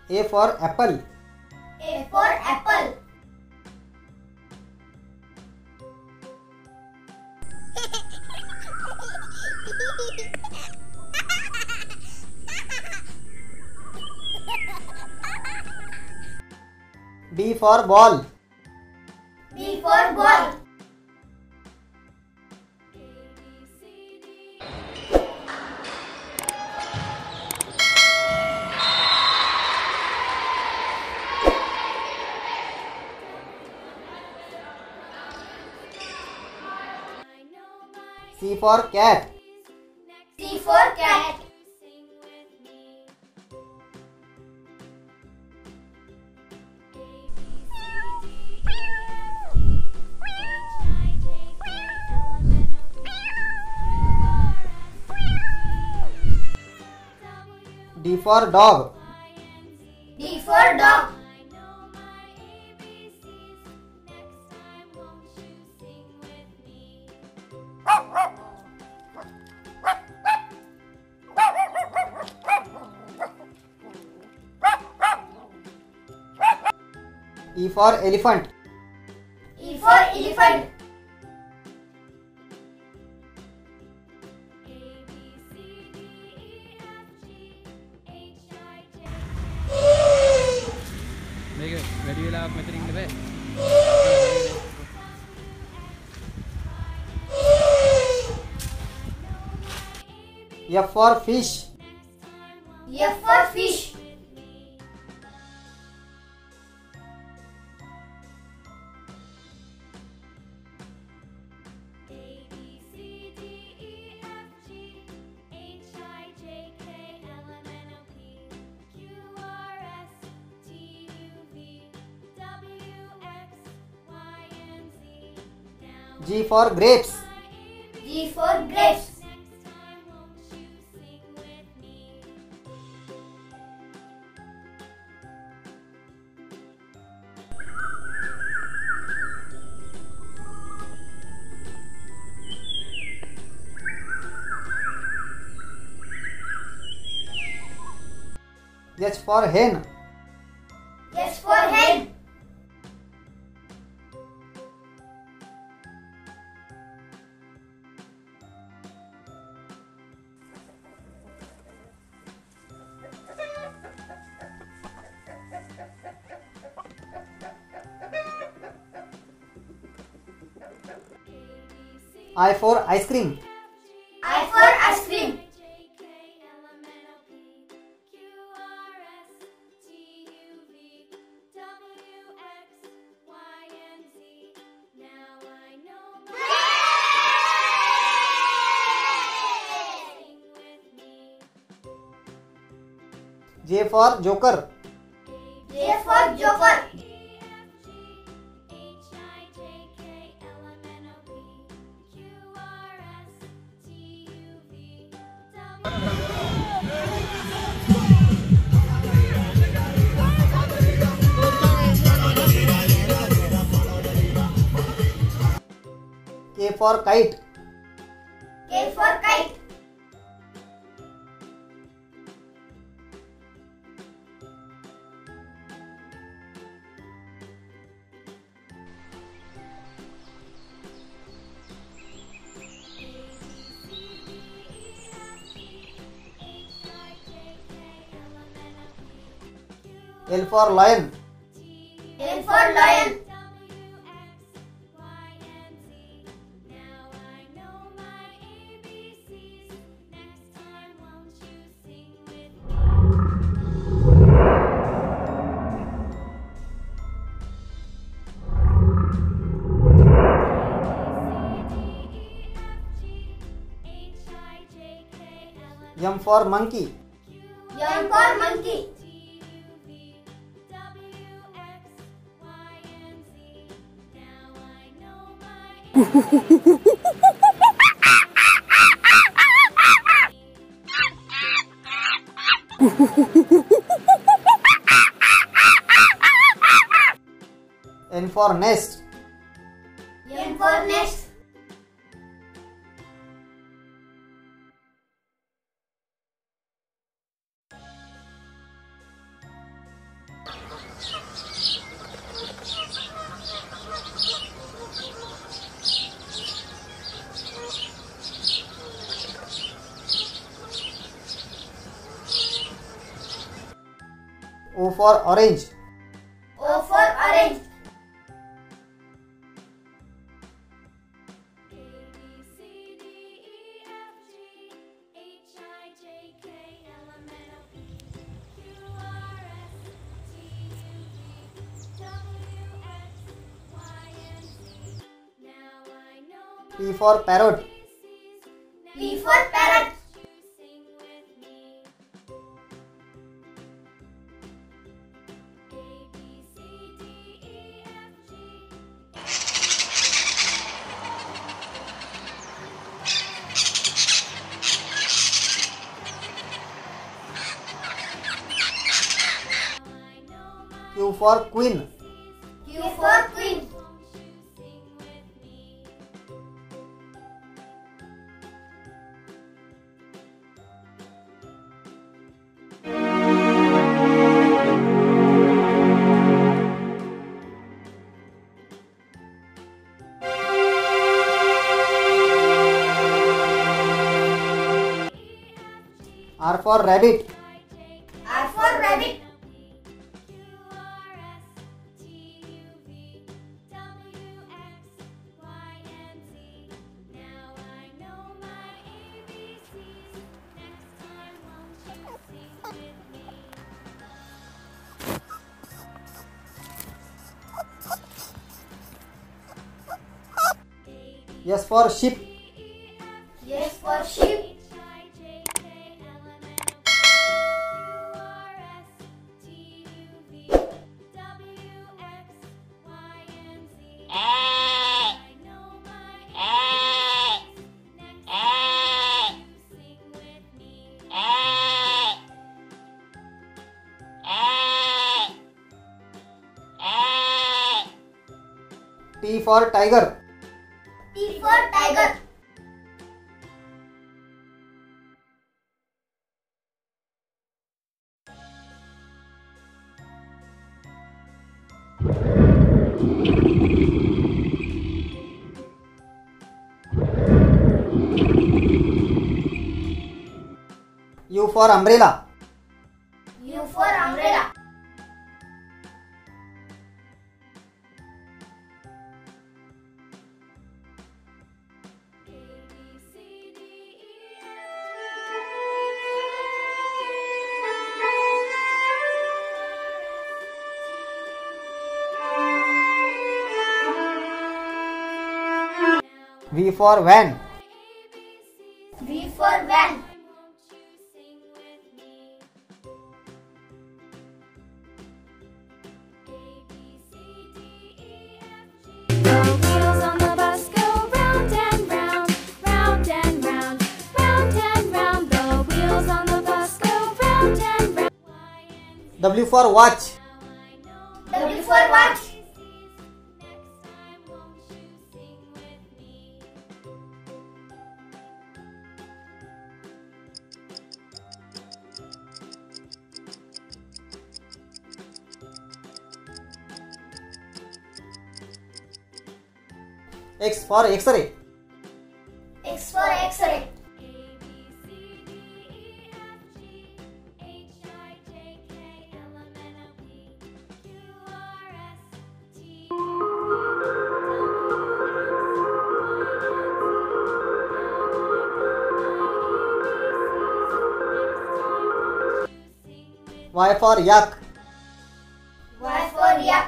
A for apple. A for apple. B for ball. B for ball. C for cat. C for cat. D for dog. D for dog. E for elephant. E for elephant. මේක වැඩි වෙලාවක් මෙතන ඉන්න බෑ. F for fish. F for fish. G for grapes. G for grapes. H for hen. H for hen. I for ice cream. I for ice cream. J for joker. J for joker. K for kite. K for kite. L for lion. L for lion. M for monkey. M for monkey. N for nest. N for nest. O for orange. O for orange. P for parrot. P for parrot. Q for queen. Q for queen. R for rabbit. R for rabbit. S for sheep. S for sheep. T for tiger. T for tiger. U for umbrella. U for umbrella. V for van. V for van. Wheels on the bus go round and round, round and round, round and round. The wheels on the bus go round and round. W for watch. W for watch. X for X-ray. X for X-ray. Y for yak. Y for yak.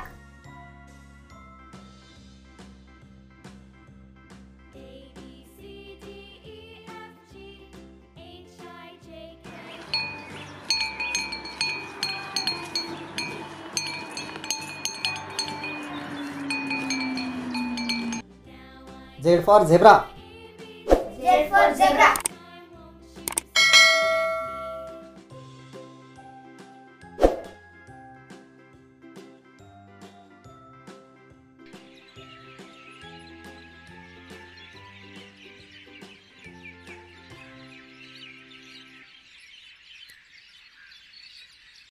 Z for zebra. Z for zebra.